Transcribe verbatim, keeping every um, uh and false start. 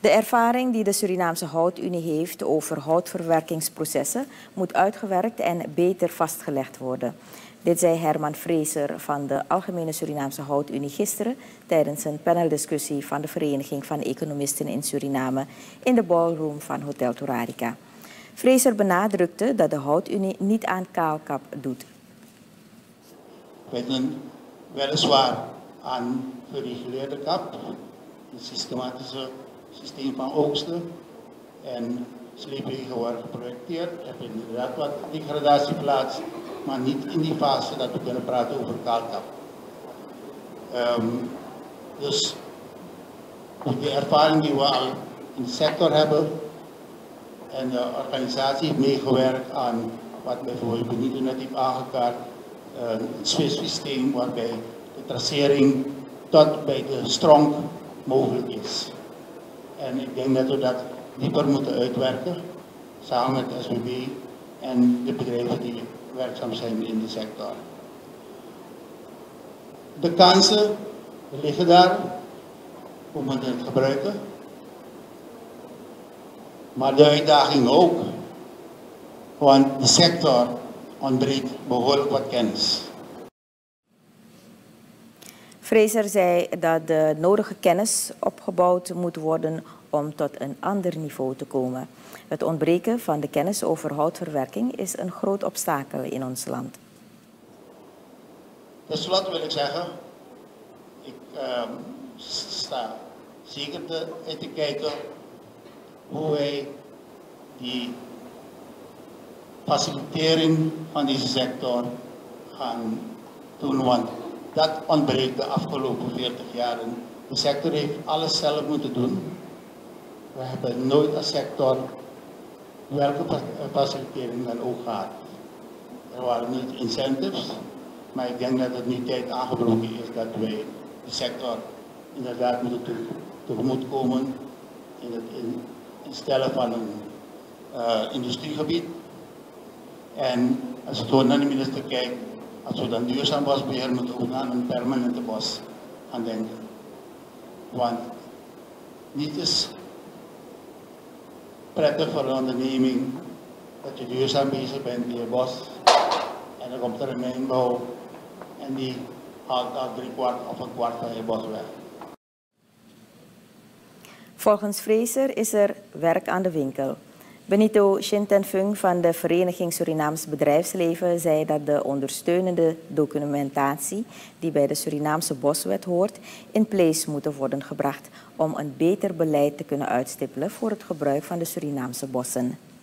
De ervaring die de Surinaamse Houtunie heeft over houtverwerkingsprocessen moet uitgewerkt en beter vastgelegd worden. Dit zei Herman Fraser van de Algemene Surinaamse Houtunie gisteren tijdens een paneldiscussie van de Vereniging van Economisten in Suriname in de ballroom van Hotel Torarica. Fraser benadrukte dat de Houtunie niet aan kaalkap doet. Wij doen weliswaar aan gereguleerde kap, een systematische systeem van oogsten en sleepwegen worden geprojecteerd. Er vindt inderdaad wat degradatie plaats, maar niet in die fase dat we kunnen praten over kaalkap. Um, dus de ervaring die we al in de sector hebben en de organisatie heeft meegewerkt aan wat bijvoorbeeld Benito net heeft aangekaart, een Swiss systeem waarbij de tracering tot bij de stronk mogelijk is. En ik denk dat we dat dieper moeten uitwerken, samen met de S B B en de bedrijven die werkzaam zijn in de sector. De kansen liggen daar, we moeten het gebruiken. Maar de uitdaging ook, want de sector ontbreekt behoorlijk wat kennis. Fraser zei dat de nodige kennis opgebouwd moet worden om tot een ander niveau te komen. Het ontbreken van de kennis over houtverwerking is een groot obstakel in ons land. Ten slotte wil ik zeggen, ik uh, sta zeker te, te kijken hoe wij die facilitering van deze sector gaan doen, want dat ontbreekt de afgelopen veertig jaren. De sector heeft alles zelf moeten doen. We hebben nooit als sector welke facilitering dan ook gehad. Er waren niet incentives, maar ik denk dat het nu tijd aangebroken is dat wij de sector inderdaad moeten tegemoet komen in het instellen van een uh, industriegebied. En als ik gewoon naar de minister kijk, als we dan duurzaam bosbeheer moeten ook aan een permanente bos gaan denken. Want niet is prettig voor een onderneming dat je duurzaam bezig bent in je bos en dan komt er een mijnbouw en die haalt al drie kwart of een kwart van je bos weg. Volgens Fraser is er werk aan de winkel. Benito Shintenfung van de Vereniging Surinaams Bedrijfsleven zei dat de ondersteunende documentatie die bij de Surinaamse boswet hoort in place moet worden gebracht om een beter beleid te kunnen uitstippelen voor het gebruik van de Surinaamse bossen.